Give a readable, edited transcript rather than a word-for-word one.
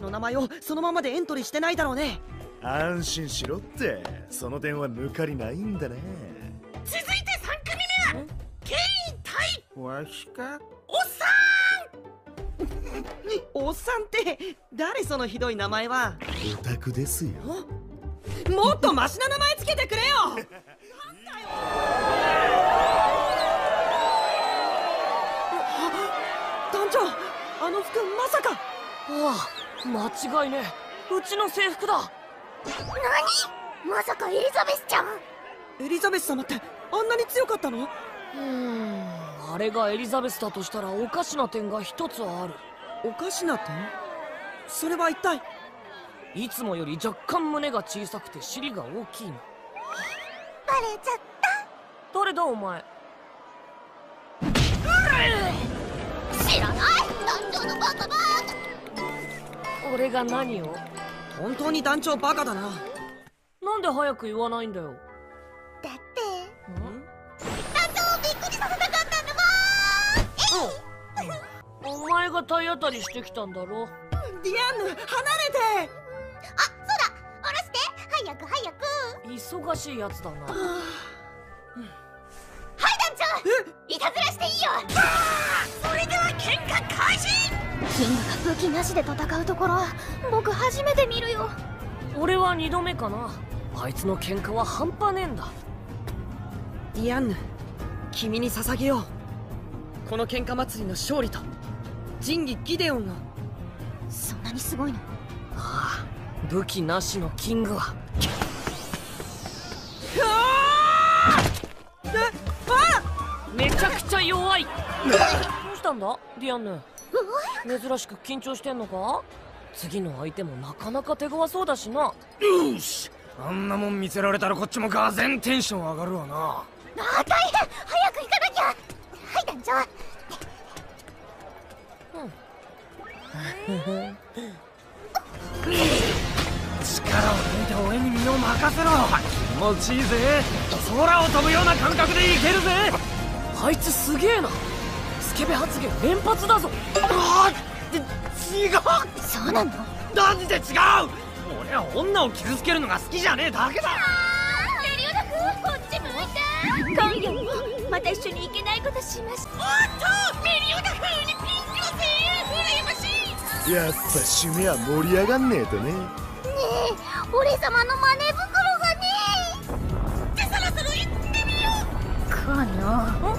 の名前をそのままでエントリーしてないだろうね。 安心しろって、その点は抜かりないんだね。 続いて3組目はケイン対わしかおっさおっさんって誰？そのひどい名前は。 オタクですよ。 もっとマシな名前つけてくれよ。なんだよ。団長、あの服まさか。 ああ、間違いねえ。うちの制服だ。 何？まさかエリザベスちゃん？ エリザベス様ってあんなに強かったの？ あれがエリザベスだとしたらおかしな点が一つはある。 おかしな点？それは一体？ いつもより若干胸が小さくて尻が大きいの。 バレちゃった。 誰だお前。 知らない。団長のバカバー。 俺が何を？ 本当に団長バカだな。 なんで早く言わないんだよ。 だって団長をびっくりさせなかったんだもん。 お前が体当たりしてきたんだろ。 ディアンヌ、離れて。 あ、そうだ、下ろして早く早く。 忙しいやつだな。 はい団長、いたずらしていいよ。 それでは喧嘩開始。 キングが武器なしで戦うところ僕初めて見るよ。 俺は2度目かな。あいつの喧嘩は半端ねえんだ。 ディアンヌ、君に捧げよう。この喧嘩祭りの勝利と仁義ギデオンを。 そんなにすごいの？ ああ、武器なしのキングは。めちゃくちゃ弱い。どうしたんだディアンヌ。珍しく緊張してんのか？次の相手もなかなか手強そうだしな。 よし、あんなもん見せられたらこっちもがぜんテンション上がるわな。 あ、大変、早く行かなきゃ。はい団長。 力を抜いて俺に身を任せろ。気持ちいいぜ。空を飛ぶような感覚でいけるぜ。 あいつすげえな。スケベ発言連発だぞ。 違う。 そうなの？ なんで違う。俺は女を傷つけるのが好きじゃねえだけだ。 メリオダ君、こっち向いて。今夜もまた一緒に行けないことしましょう。 おっと、メリオダ風にピンクの声援、羨ましい。 やっぱ締めは盛り上がんねえとね。 ねえ、俺様のマネ袋がねで、そろそろ行ってみよう。 かな。